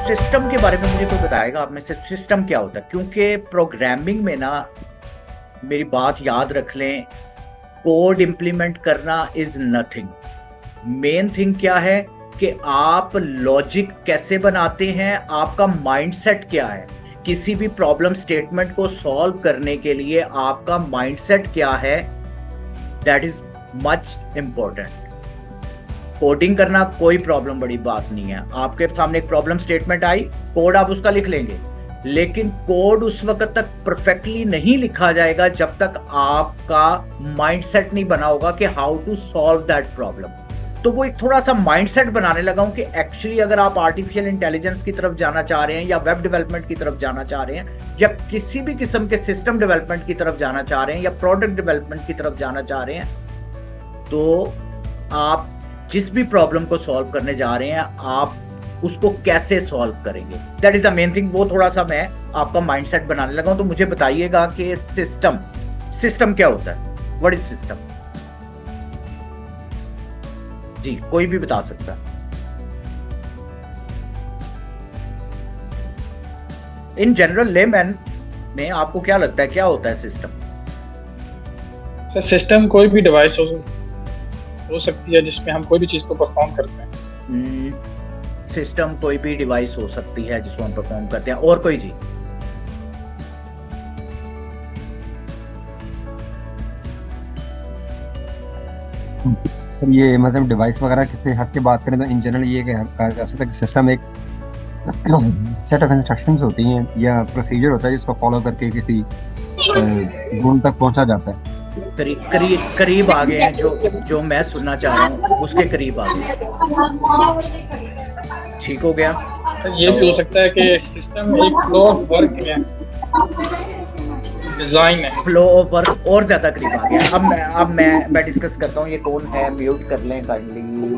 System के बारे में मुझे कोई बताएगा आप में से, सिस्टम क्या होता है? क्योंकि प्रोग्रामिंग में ना, मेरी बात याद रख लें, कोड इंप्लीमेंट करना इज नथिंग। मेन थिंग क्या है कि आप लॉजिक कैसे बनाते हैं, आपका माइंडसेट क्या है, किसी भी प्रॉब्लम स्टेटमेंट को सॉल्व करने के लिए आपका माइंडसेट क्या है, that is much important. Coding करना कोई प्रॉब्लम बड़ी बात नहीं है। आपके सामने एक प्रॉब्लम स्टेटमेंट आई, कोड आप उसका लिख लेंगे, लेकिन कोड उस वक्त तक परफेक्टली नहीं लिखा जाएगा जब तक आपका माइंडसेट नहीं बना होगा कि how to solve that problem. तो वो एक थोड़ा सा माइंडसेट बनाने लगा हूं कि एक्चुअली अगर आप आर्टिफिशियल इंटेलिजेंस की तरफ जाना चाह रहे हैं, या वेब डेवलपमेंट की तरफ जाना चाह रहे हैं, या किसी भी किस्म के सिस्टम डेवलपमेंट की तरफ जाना चाह रहे हैं, या प्रोडक्ट डेवलपमेंट की तरफ जाना चाह रहे हैं, तो आप जिस भी प्रॉब्लम को सॉल्व करने जा रहे हैं, आप उसको कैसे सॉल्व करेंगे, that is the main thing. वो थोड़ा सा मैं आपका माइंडसेट बनाने लगा हूं। तो मुझे बताइएगा कि सिस्टम क्या होता है? What is system? जी, कोई भी बता सकता है। इन जनरल लेमैन में आपको क्या लगता है क्या होता है सिस्टम? सर, सिस्टम कोई भी डिवाइस हो सकती है जिसमें हम कोई भी चीज को परफॉर्म करते हैं। सिस्टम कोई भी डिवाइस हो सकती है जिसको हम परफॉर्म करते हैं। और कोई? जी, ये मतलब डिवाइस वगैरह से हट के बात करें तो इन जनरल ये कहा जा सकता है कि सिस्टम एक सेट ऑफ इंस्ट्रक्शंस होती हैं या प्रोसीजर होता है जिसको फॉलो करके किसी गोल तक पहुंचा जाता है। करीब आ गए हैं, जो मैं सुनना चाह रहा हूँ उसके करीब आ गए। ठीक हो गया। ये भी हो सकता है कि सिस्टम एक फ्लो ऑफ वर्क है, डिजाइन है। फ्लो ऑफ वर्क और ज्यादा करीब आ गया। अब मैं डिस्कस करता हूँ। ये कौन है? म्यूट कर लें काइंडली।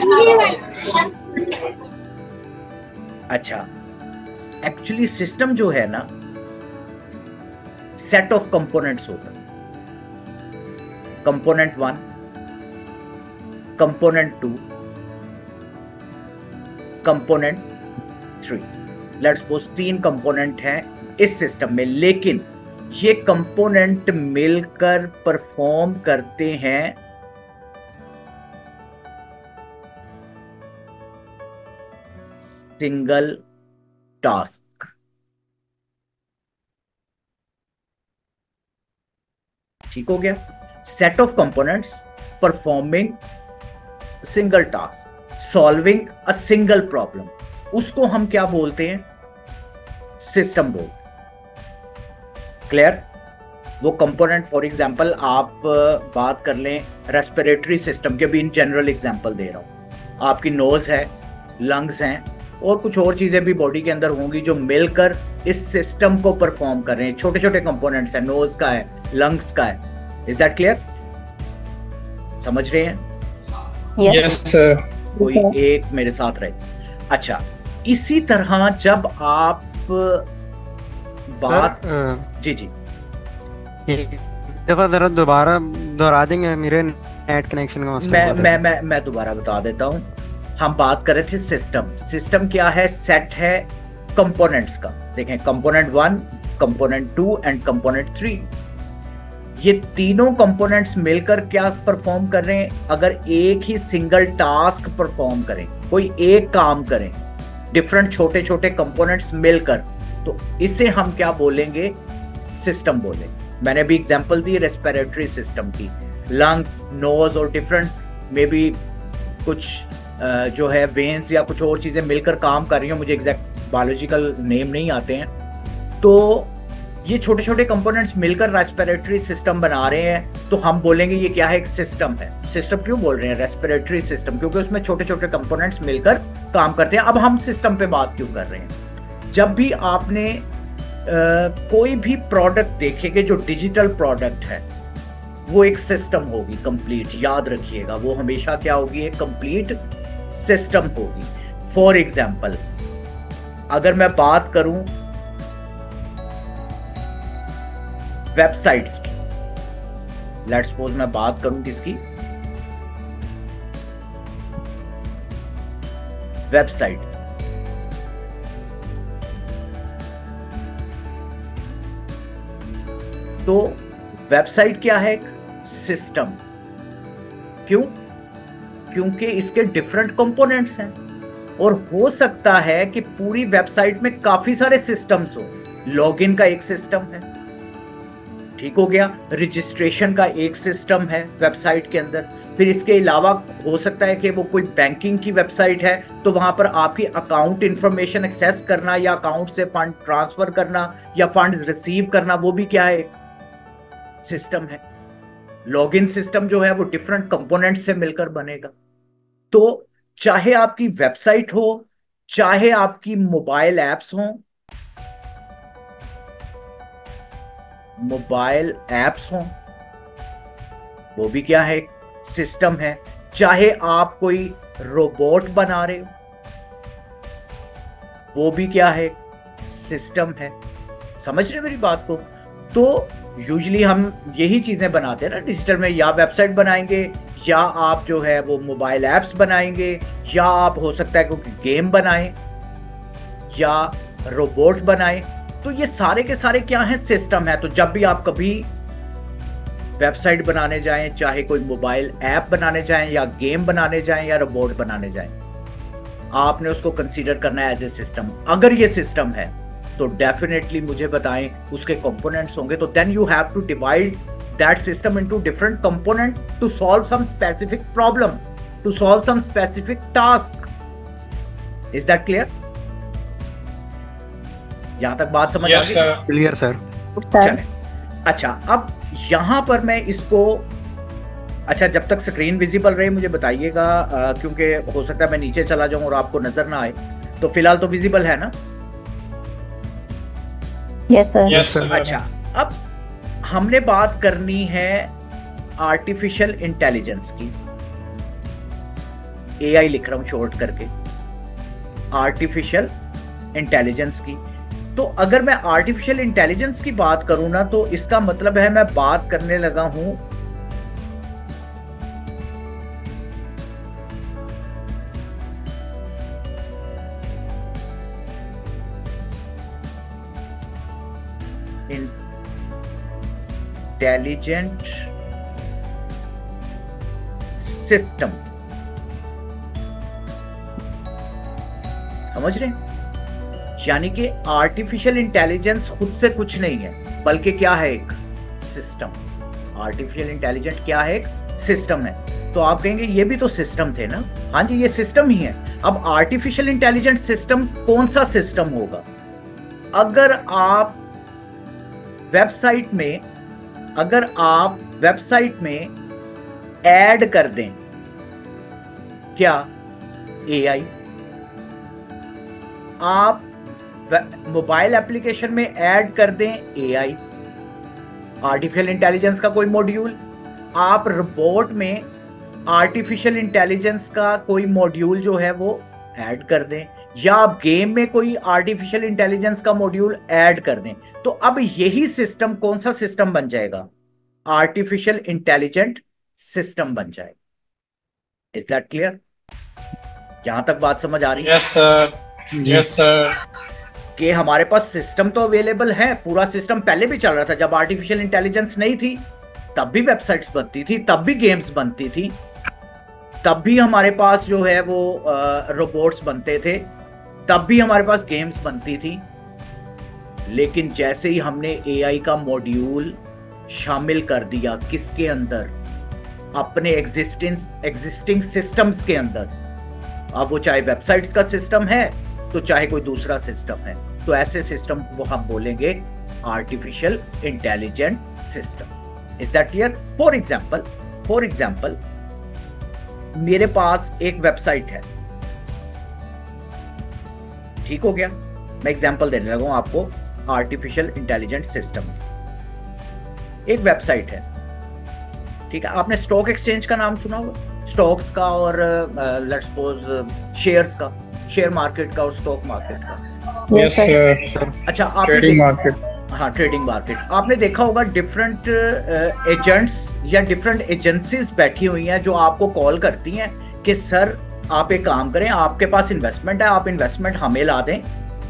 अच्छा, एक्चुअली सिस्टम जो है ना, सेट ऑफ कंपोनेंट्स होता है। Component 1, component 2, component 3। Let's suppose 3 component हैं इस सिस्टम में, लेकिन ये कंपोनेंट मिलकर परफॉर्म करते हैं सिंगल टास्क। ठीक हो गया? Set of components performing single task, solving a single problem, उसको हम क्या बोलते हैं? सिस्टम बोलते हैं। क्लियर? वो कंपोनेंट, फॉर एग्जांपल आप बात कर लें रेस्पिरेटरी सिस्टम के, भी इन जनरल एग्जांपल दे रहा हूं। आपकी नोज है, लंग्स हैं, और कुछ और चीजें भी बॉडी के अंदर होंगी जो मिलकर इस सिस्टम को परफॉर्म कर रहे हैं। छोटे छोटे कंपोनेंट्स हैं, नोज का है, लंग्स का है। Is that clear? समझ रहे हैं? Yes sir. कोई एक मेरे साथ रहे। अच्छा, इसी तरह जब आप बात जी दफा जरा दोबारा दोहरा देंगे, मेरे नेट कनेक्शन का मसला। मैं दोबारा बता देता हूं। हम बात कर रहे थे सिस्टम क्या है? सेट है कंपोनेंट्स का। देखें, कंपोनेंट 1, कंपोनेंट 2 एंड कंपोनेंट 3। ये तीनों कंपोनेंट्स मिलकर क्या परफॉर्म कर रहे हैं? अगर एक ही सिंगल टास्क परफॉर्म करें, कोई एक काम करें, डिफरेंट छोटे छोटे कंपोनेंट्स मिलकर, तो इसे हम क्या बोलेंगे? सिस्टम बोलेंगे। मैंने भी एग्जांपल दी रेस्पिरेटरी सिस्टम की, लंग्स, नोज और डिफरेंट मे बी कुछ जो है वेन्स या कुछ और चीजें मिलकर काम कर रही हो। मुझे एग्जैक्ट बायोलॉजिकल नेम नहीं आते हैं। तो ये छोटे छोटे कंपोनेंट्स मिलकर रेस्पिरेटरी सिस्टम बना रहे हैं, तो हम बोलेंगे ये क्या है? एक सिस्टम है। सिस्टम क्यों बोल रहे हैं रेस्पिरेटरी सिस्टम? क्योंकि उसमें छोटे छोटे कंपोनेंट्स मिलकर काम करते हैं। अब हम सिस्टम पे बात क्यों कर रहे हैं? जब भी आपने कोई भी प्रोडक्ट देखेंगे जो डिजिटल प्रोडक्ट है, वो एक सिस्टम होगी कंप्लीट। याद रखिएगा, वो हमेशा क्या होगी? एक कंप्लीट सिस्टम होगी। फॉर एग्जाम्पल, अगर मैं बात करूं वेबसाइट्स की, लेट्स सपोज मैं बात करूं किसकी? वेबसाइट। वेबसाइट क्या है? सिस्टम। क्यों? क्योंकि इसके डिफरेंट कंपोनेंट्स हैं और हो सकता है कि पूरी वेबसाइट में काफी सारे सिस्टम्स हो। लॉगिन का एक सिस्टम है, ठीक हो गया, रजिस्ट्रेशन का एक सिस्टम है वेबसाइट के अंदर, फिर इसके अलावा हो सकता है कि वो कोई बैंकिंग की वेबसाइट है तो वहां पर आपकी अकाउंट इंफॉर्मेशन एक्सेस करना या अकाउंट से फंड ट्रांसफर करना या फंड्स रिसीव करना, वो भी क्या है? सिस्टम है। लॉगिन सिस्टम जो है वो डिफरेंट कंपोनेंट से मिलकर बनेगा। तो चाहे आपकी वेबसाइट हो, चाहे आपकी मोबाइल एप्स हो, वो भी क्या है? सिस्टम है। चाहे आप कोई रोबोट बना रहे हो, वो भी क्या है? सिस्टम है। समझ रहे मेरी बात को? तो यूजुअली हम यही चीजें बनाते हैं ना डिजिटल में, या वेबसाइट बनाएंगे या आप जो है वो मोबाइल एप्स बनाएंगे या आप हो सकता है कोई गेम बनाएं या रोबोट बनाएं। तो ये सारे के सारे क्या हैं? सिस्टम है। तो जब भी आप कभी वेबसाइट बनाने जाएं, चाहे कोई मोबाइल ऐप बनाने जाएं या गेम बनाने जाएं या रोबोट बनाने जाएं, आपने उसको कंसीडर करना है एज ए सिस्टम। अगर ये सिस्टम है तो डेफिनेटली मुझे बताएं उसके कंपोनेंट्स होंगे, तो then you have to divide that system into different component to solve some specific problem, to solve some specific task. Is that clear? यहां तक बात समझ आ गई? Clear sir. चलें, अच्छा अब यहां पर मैं इसको, अच्छा जब तक स्क्रीन विजिबल रहे मुझे बताइएगा, क्योंकि हो सकता है मैं नीचे चला जाऊं और आपको नजर ना आए। तो फिलहाल तो विजिबल है ना? Yes sir. अच्छा, अब हमने बात करनी है आर्टिफिशियल इंटेलिजेंस की। एआई लिख रहा हूं शॉर्ट करके, आर्टिफिशियल इंटेलिजेंस की। तो अगर मैं आर्टिफिशियल इंटेलिजेंस की बात करूं ना, तो इसका मतलब है मैं बात करने लगा हूं इंटेलिजेंट सिस्टम। समझ रहे हैं? यानी कि आर्टिफिशियल इंटेलिजेंस खुद से कुछ नहीं है, बल्कि क्या है? एक सिस्टम। आर्टिफिशियल इंटेलिजेंस क्या है? एक सिस्टम है। तो आप कहेंगे ये भी तो सिस्टम थे ना? हाँ जी, ये सिस्टम ही है। अब आर्टिफिशियल इंटेलिजेंस सिस्टम कौन सा सिस्टम होगा? अगर आप वेबसाइट में ऐड कर दें क्या? एआई। आप मोबाइल एप्लीकेशन में ऐड कर दें एआई, आर्टिफिशियल इंटेलिजेंस का कोई मॉड्यूल। आप रोबोट में आर्टिफिशियल इंटेलिजेंस का कोई मॉड्यूल जो है वो ऐड कर दें, या आप गेम में कोई आर्टिफिशियल इंटेलिजेंस का मॉड्यूल ऐड कर दें, तो अब यही सिस्टम कौन सा सिस्टम बन जाएगा? आर्टिफिशियल इंटेलिजेंट सिस्टम बन जाएगा। Is that clear? यहां तक बात समझ आ रही है? Yes sir, yes sir. कि हमारे पास सिस्टम तो अवेलेबल है, पूरा सिस्टम पहले भी चल रहा था। जब आर्टिफिशियल इंटेलिजेंस नहीं थी तब भी वेबसाइट्स बनती थी, तब भी गेम्स बनती थी, तब भी हमारे पास जो है वो रोबोट्स बनते थे, तब भी हमारे पास गेम्स बनती थी। लेकिन जैसे ही हमने एआई का मॉड्यूल शामिल कर दिया किसके अंदर? अपने एग्जिस्टिंग सिस्टम्स के अंदर। अब वो चाहे वेबसाइट्स का सिस्टम है तो चाहे कोई दूसरा सिस्टम है, तो ऐसे सिस्टम को हम बोलेंगे artificial intelligent system. Is that clear? For example मेरे पास एक वेबसाइट है, ठीक हो गया? मैं एग्जाम्पल देने लगा हूं आपको आर्टिफिशियल इंटेलिजेंट सिस्टम। एक वेबसाइट है, ठीक है? आपने स्टॉक एक्सचेंज का नाम सुना होगा, स्टॉक्स का और लेट्स सपोज शेयर्स का, शेयर मार्केट का और स्टॉक मार्केट का। Yes sir. अच्छा, आप ट्रेडिंग मार्केट। हाँ, ट्रेडिंग मार्केट। आपने देखा होगा डिफरेंट एजेंट्स या डिफरेंट एजेंसीज बैठी हुई हैं जो आपको कॉल करती हैं कि सर आप एक काम करें, आपके पास इन्वेस्टमेंट है, आप इन्वेस्टमेंट हमें ला दें।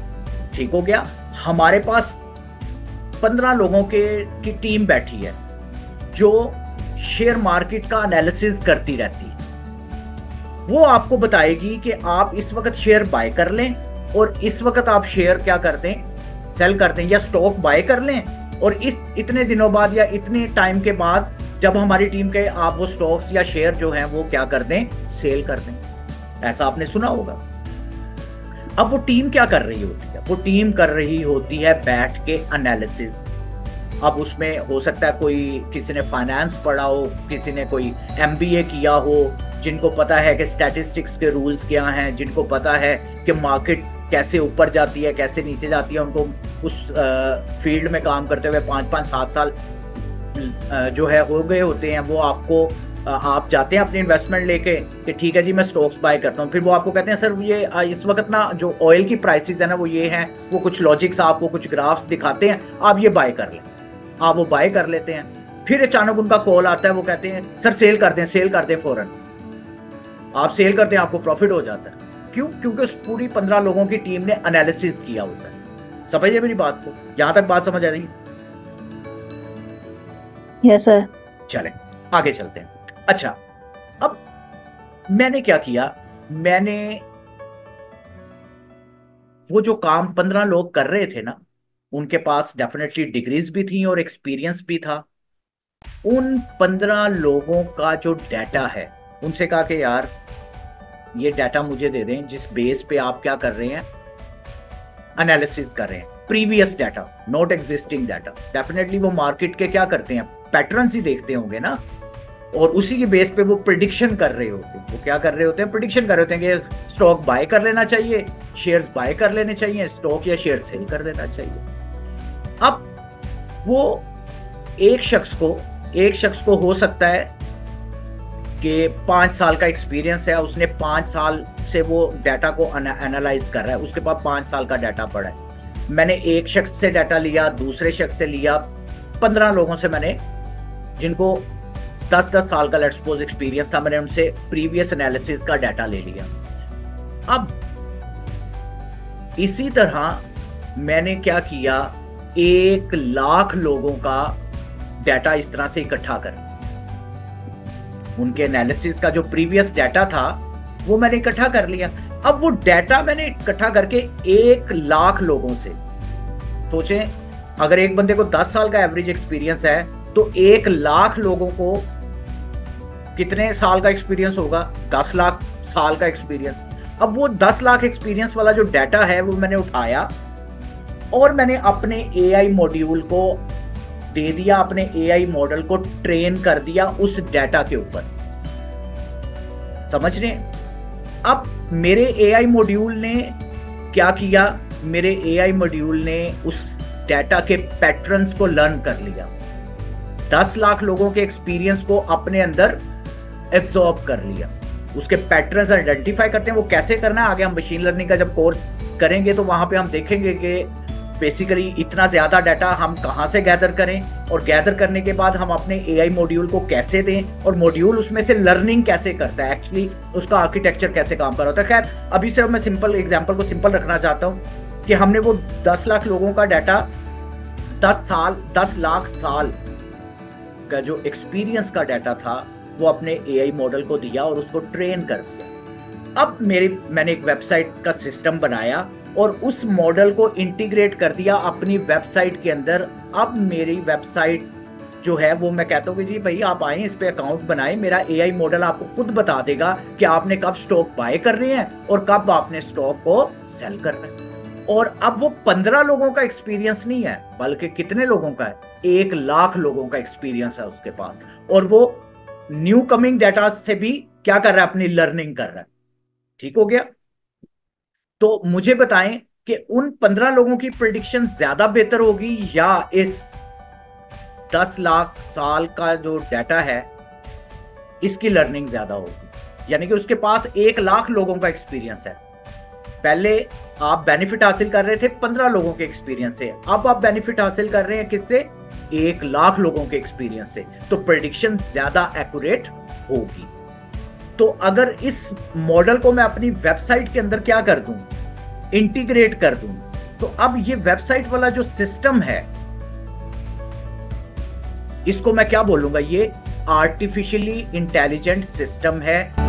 ठीक हो गया? हमारे पास 15 लोगों की टीम बैठी है, जो शेयर मार्केट का एनालिसिस करती रहती है। वो आपको बताएगी कि आप इस वक्त शेयर बाय कर लें और इस वक्त आप शेयर क्या कर दें, सेल कर दें, या स्टॉक बाय कर लें और इस इतने दिनों बाद या इतने टाइम के बाद जब हमारी टीम के आप वो स्टॉक्स या शेयर जो हैं वो क्या कर दें, सेल कर दें। ऐसा आपने सुना होगा। अब वो टीम क्या कर रही होती है? वो टीम कर रही होती है बैठ के एनालिसिस। अब उसमें हो सकता है कोई किसी ने फाइनेंस पढ़ा हो, किसी ने कोई एमबीए किया हो, जिनको पता है कि स्टैटिस्टिक्स के रूल्स क्या हैं, जिनको पता है कि मार्केट कैसे ऊपर जाती है, कैसे नीचे जाती है। उनको उस फील्ड में काम करते हुए 5-5, 7 साल जो है हो गए होते हैं। वो आपको आप जाते हैं अपनी इन्वेस्टमेंट लेके कि ठीक है जी मैं स्टॉक्स बाय करता हूँ, फिर वो आपको कहते हैं सर ये इस वक्त ना जो ऑयल की प्राइसेस है ना वो ये हैं, वो कुछ लॉजिक्स आपको कुछ ग्राफ्स दिखाते हैं, आप ये बाय कर लें। आप वो बाय कर लेते हैं, फिर अचानक उनका कॉल आता है, वो कहते हैं सर सेल कर दें फौरन। आप सेल करते हैं, आपको प्रॉफिट हो जाता है। क्यों? क्योंकि उस पूरी 15 लोगों की टीम ने एनालिसिस किया होता है। समझिए मेरी बात को, यहां तक बात समझ आ रही है? Yes sir. चलें आगे चलते हैं। अच्छा, अब मैंने क्या किया, मैंने वो जो काम 15 लोग कर रहे थे ना, उनके पास डेफिनेटली डिग्रीज भी थी और एक्सपीरियंस भी था। उन 15 लोगों का जो डाटा है, उनसे कहा कि यार ये डाटा मुझे दे दें जिस बेस पे आप क्या कर रहे हैं, एनालिसिस कर रहे हैं, previous data, not existing data. Definitely वो मार्केट के क्या करते हैं, पैटर्न्स ही देखते होंगे ना, और उसी के बेस पे वो प्रिडिक्शन कर रहे होते हैं। वो क्या कर रहे होते हैं, प्रिडिक्शन कर रहे होते हैं कि स्टॉक बाय कर लेना चाहिए, शेयर्स बाय कर लेने चाहिए, स्टॉक या शेयर सेल कर देना चाहिए। अब वो एक शख्स को हो सकता है कि 5 साल का एक्सपीरियंस है, उसने 5 साल से वो डाटा को एनालाइज कर रहा है, उसके पास 5 साल का डाटा पड़ा है। मैंने एक शख्स से डाटा लिया, दूसरे शख्स से लिया, 15 लोगों से मैंने, जिनको 10-10 साल का लेट्स सपोज एक्सपीरियंस था, मैंने उनसे प्रीवियस एनालिसिस का डाटा ले लिया। अब इसी तरह मैंने क्या किया, 1 लाख लोगों का डाटा इस तरह से इकट्ठा कर, उनके एनालिसिस का जो प्रीवियस डाटा था वो मैंने इकट्ठा कर लिया। अब वो डाटा मैंने इकट्ठा करके 1 लाख लोगों से, सोचें अगर एक बंदे को 10 साल का एवरेज एक्सपीरियंस है तो 1 लाख लोगों को कितने साल का एक्सपीरियंस होगा, 10 लाख साल का एक्सपीरियंस। अब वो 10 लाख एक्सपीरियंस वाला जो डाटा है वो मैंने उठाया और मैंने अपने एआई मॉड्यूल को दे दिया, अपने एआई मॉडल को ट्रेन कर दिया उस डाटा के ऊपर। समझ रहे हैं? अब मेरे एआई मॉड्यूल ने क्या किया, मेरे एआई मॉड्यूल ने उस डाटा के पैटर्न्स को लर्न कर लिया, 10 लाख लोगों के एक्सपीरियंस को अपने अंदर एब्जॉर्ब कर लिया, उसके पैटर्न्स आइडेंटिफाई करते हैं। वो कैसे करना है आगे हम मशीन लर्निंग का जब कोर्स करेंगे तो वहां पे हम देखेंगे कि बेसिकली इतना ज्यादा डाटा हम कहां से गैदर करें, और गैदर करने के बाद हम अपने एआई मॉड्यूल को कैसे दें, और मॉड्यूल उसमें से लर्निंग कैसे करता है, एक्चुअली उसका आर्किटेक्चर कैसे काम कर रहा होता है। खैर अभी सिर्फ मैं सिंपल एग्जांपल को सिंपल रखना चाहता हूं कि हमने वो 10 लाख लोगों का डाटा 10 लाख साल का जो एक्सपीरियंस का डाटा था वो अपने एआई मॉडल को दिया और उसको ट्रेन कर दिया। अब मैंने एक वेबसाइट का सिस्टम बनाया और उस मॉडल को इंटीग्रेट कर दिया अपनी वेबसाइट के अंदर। अब मेरी वेबसाइट जो है वो मैं कहता हूँ कि जी भाई आप आए इस पे अकाउंट बनाएं, मेरा एआई मॉडल आपको खुद बता देगा कि आपने कब स्टॉक बाय कर रहे हैं और कब आपने स्टॉक को सेल करना है। और अब वो 15 लोगों का एक्सपीरियंस नहीं है, बल्कि कितने लोगों का है, 1 लाख लोगों का एक्सपीरियंस है उसके पास, और वो न्यू कमिंग डाटा से भी क्या कर रहा है, अपनी लर्निंग कर रहा है। ठीक हो गया? तो मुझे बताएं कि उन 15 लोगों की प्रेडिक्शन ज्यादा बेहतर होगी या इस 10 लाख साल का जो डाटा है इसकी लर्निंग ज्यादा होगी? यानी कि उसके पास 1 लाख लोगों का एक्सपीरियंस है। पहले आप बेनिफिट हासिल कर रहे थे 15 लोगों के एक्सपीरियंस से, अब आप बेनिफिट हासिल कर रहे हैं किससे, 1 लाख लोगों के एक्सपीरियंस से। तो प्रेडिक्शन ज्यादा एक्यूरेट होगी। तो अगर इस मॉडल को मैं अपनी वेबसाइट के अंदर क्या कर दूं, इंटीग्रेट कर दूं, तो अब ये वेबसाइट वाला जो सिस्टम है इसको मैं क्या बोलूंगा, ये आर्टिफिशियली इंटेलिजेंट सिस्टम है।